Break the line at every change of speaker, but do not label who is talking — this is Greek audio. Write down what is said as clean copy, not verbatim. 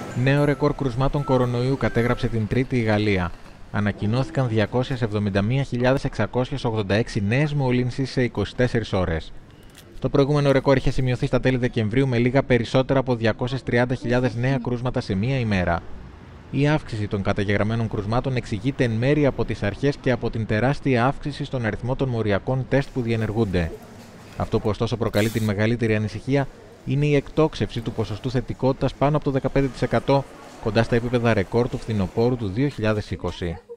Νέο ρεκόρ κρουσμάτων κορονοϊού κατέγραψε την Τρίτη η Γαλλία. Ανακοινώθηκαν 271.686 νέες μολύνσεις σε 24 ώρες. Το προηγούμενο ρεκόρ είχε σημειωθεί στα τέλη Δεκεμβρίου με λίγα περισσότερα από 230.000 νέα κρούσματα σε μία ημέρα. Η αύξηση των καταγεγραμμένων κρουσμάτων εξηγείται εν μέρει από τις αρχές και από την τεράστια αύξηση στον αριθμό των μοριακών τεστ που διενεργούνται. Αυτό που ωστόσο προκαλεί την μεγαλύτερη ανησυχία είναι η εκτόξευση του ποσοστού θετικότητας πάνω από το 15%, κοντά στα επίπεδα ρεκόρ του φθινοπόρου του 2020.